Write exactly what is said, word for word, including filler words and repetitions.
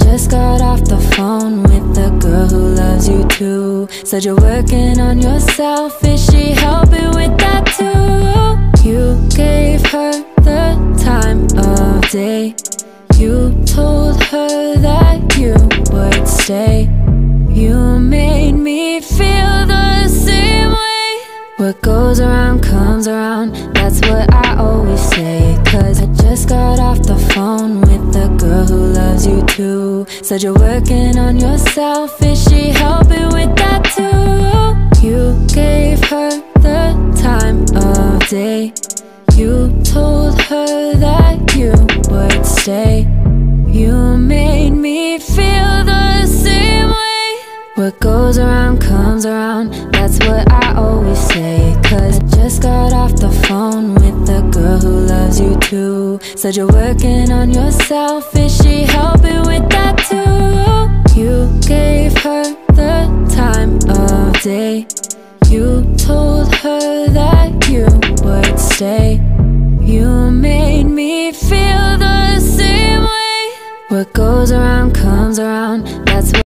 just got off the phone with the girl who loves you too. Said you're working on yourself, is she helping with that too? You gave her the time of day. You told her that you would stay. You made me feel the same way. What goes around comes around, that's what I always say. Cause I just got off the phone with the girl who loves you too. Said you're working on yourself, is she helping with that too? You gave her the time of day. You told her that you would stay. You made me feel the same way. What goes around comes around, that's what I always say. Cause I just got off the phone with the girl who loves you too. Said you're working on yourself, is she helping with that too? You gave her the time of day. You told her that you would stay. You made me feel the same way. What goes around comes around, that's what